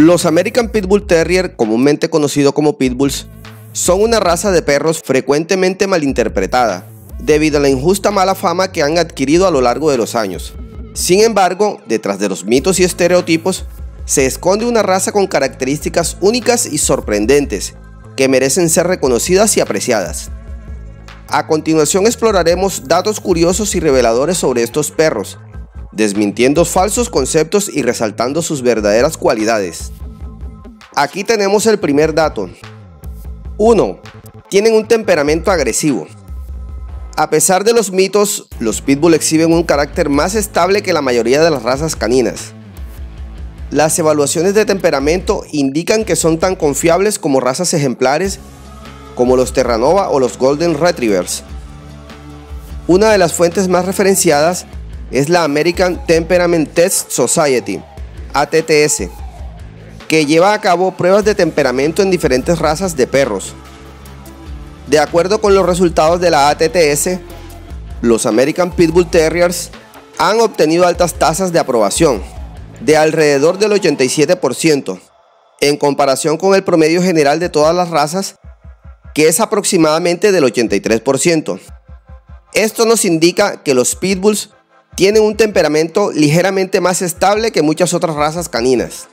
Los American Pitbull Terrier, comúnmente conocidos como Pitbulls, son una raza de perros frecuentemente malinterpretada, debido a la injusta mala fama que han adquirido a lo largo de los años. Sin embargo, detrás de los mitos y estereotipos, se esconde una raza con características únicas y sorprendentes, que merecen ser reconocidas y apreciadas. A continuación exploraremos datos curiosos y reveladores sobre estos perros, desmintiendo falsos conceptos y resaltando sus verdaderas cualidades. Aquí tenemos el primer dato. 1. Tienen un temperamento agresivo. A pesar de los mitos, los Pitbull exhiben un carácter más estable que la mayoría de las razas caninas. Las evaluaciones de temperamento indican que son tan confiables como razas ejemplares como los Terranova o los Golden Retrievers. Una de las fuentes más referenciadas es la American Temperament Test Society, ATTS, que lleva a cabo pruebas de temperamento en diferentes razas de perros. De acuerdo con los resultados de la ATTS, los American Pitbull Terriers han obtenido altas tasas de aprobación, de alrededor del 87%, en comparación con el promedio general de todas las razas, que es aproximadamente del 83%. Esto nos indica que los Pitbulls tienen un temperamento ligeramente más estable que muchas otras razas caninas.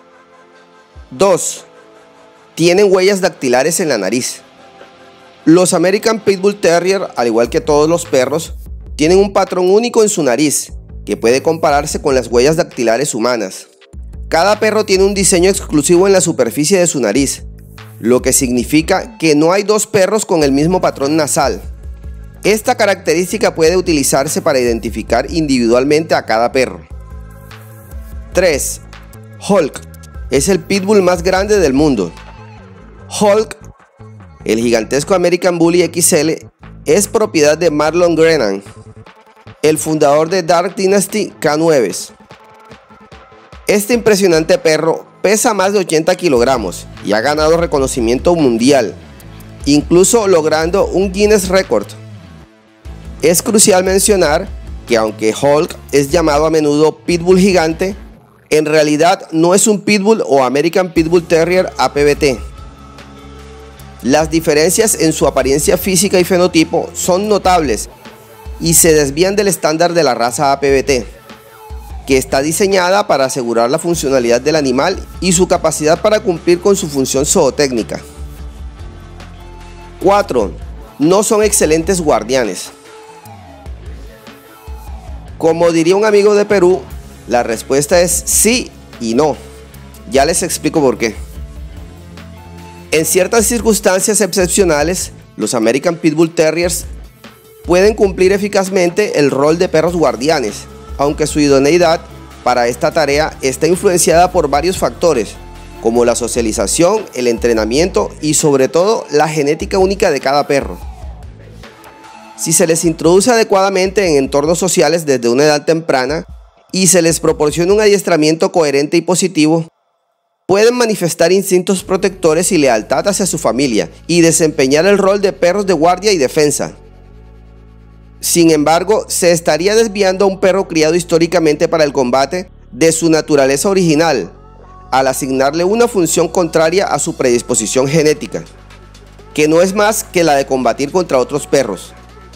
2. Tienen huellas dactilares en la nariz. Los American Pitbull Terrier, al igual que todos los perros, tienen un patrón único en su nariz, que puede compararse con las huellas dactilares humanas. Cada perro tiene un diseño exclusivo en la superficie de su nariz, lo que significa que no hay dos perros con el mismo patrón nasal. Esta característica puede utilizarse para identificar individualmente a cada perro. 3. Hulk es el pitbull más grande del mundo. Hulk, el gigantesco American Bully XL, es propiedad de Marlon Brennan, el fundador de Dark Dynasty K9. Este impresionante perro pesa más de 80 kilogramos y ha ganado reconocimiento mundial, incluso logrando un Guinness Record. Es crucial mencionar que aunque Hulk es llamado a menudo Pitbull gigante, en realidad no es un Pitbull o American Pitbull Terrier APBT. Las diferencias en su apariencia física y fenotipo son notables y se desvían del estándar de la raza APBT, que está diseñada para asegurar la funcionalidad del animal y su capacidad para cumplir con su función zootécnica. 4. No son excelentes guardianes. Como diría un amigo de Perú, la respuesta es sí y no. Ya les explico por qué. En ciertas circunstancias excepcionales, los American Pitbull Terriers pueden cumplir eficazmente el rol de perros guardianes, aunque su idoneidad para esta tarea está influenciada por varios factores, como la socialización, el entrenamiento y sobre todo la genética única de cada perro. Si se les introduce adecuadamente en entornos sociales desde una edad temprana y se les proporciona un adiestramiento coherente y positivo, pueden manifestar instintos protectores y lealtad hacia su familia y desempeñar el rol de perros de guardia y defensa. Sin embargo, se estaría desviando a un perro criado históricamente para el combate de su naturaleza original, al asignarle una función contraria a su predisposición genética, que no es más que la de combatir contra otros perros.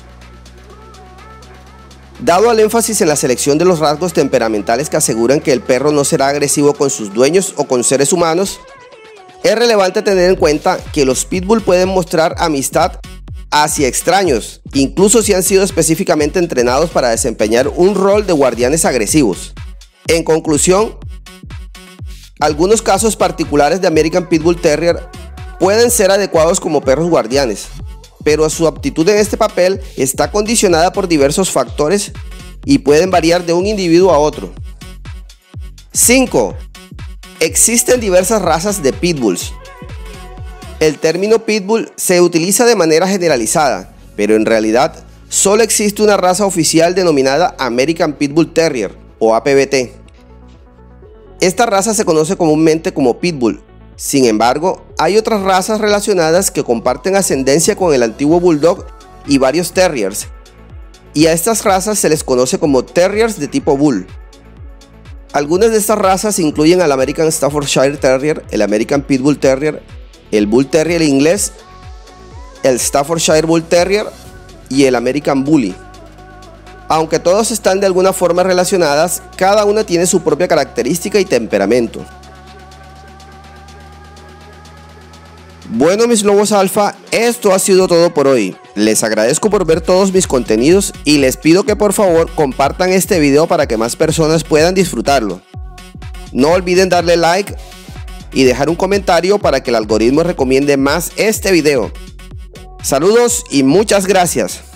Dado el énfasis en la selección de los rasgos temperamentales que aseguran que el perro no será agresivo con sus dueños o con seres humanos, es relevante tener en cuenta que los pitbull pueden mostrar amistad hacia extraños, incluso si han sido específicamente entrenados para desempeñar un rol de guardianes agresivos. En conclusión, algunos casos particulares de American Pitbull Terrier pueden ser adecuados como perros guardianes, pero su aptitud en este papel está condicionada por diversos factores y pueden variar de un individuo a otro. 5. Existen diversas razas de pitbulls. El término pitbull se utiliza de manera generalizada, pero en realidad solo existe una raza oficial denominada American Pitbull Terrier o APBT. Esta raza se conoce comúnmente como pitbull. Sin embargo, hay otras razas relacionadas que comparten ascendencia con el antiguo bulldog y varios terriers, y a estas razas se les conoce como terriers de tipo bull. Algunas de estas razas incluyen al American Staffordshire Terrier, el American Pitbull Terrier, el Bull Terrier inglés, el Staffordshire Bull Terrier y el American Bully. Aunque todos están de alguna forma relacionadas, cada una tiene su propia característica y temperamento. Bueno, mis lobos alfa, esto ha sido todo por hoy. Les agradezco por ver todos mis contenidos y les pido que por favor compartan este video para que más personas puedan disfrutarlo. No olviden darle like y dejar un comentario para que el algoritmo recomiende más este video. Saludos y muchas gracias.